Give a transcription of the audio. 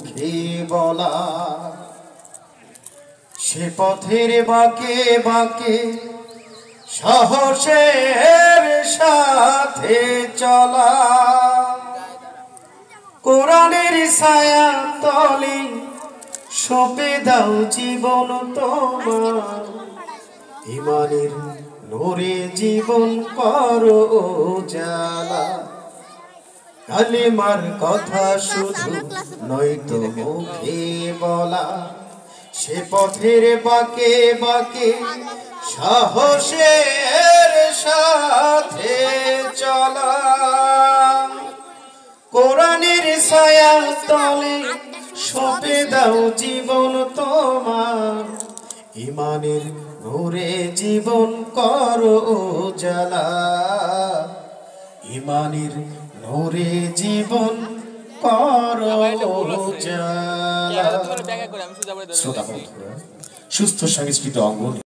মুখে বলা সে পথের বাঁকে বাঁকে সাহসের সাথে চলা কোরআনের ছায়া তলে সঁপে দাও জীবন তোমার ইমানের নূরে জীবন করো উজালা কালিমার কথা শুধু নয়তো মুখে বলা সে পথের বাঁকে বাঁকে সাহসের সাথে চলা কোরআনের ছায়া তলে সঁপে দাও জীবন তোমার ইমানের নূরে জীবন করো উজালা ইমানের নূরে জীবন করো উজালা। শ্রোতা বন্ধুরা, সুস্থ সংস্কৃত অঙ্গন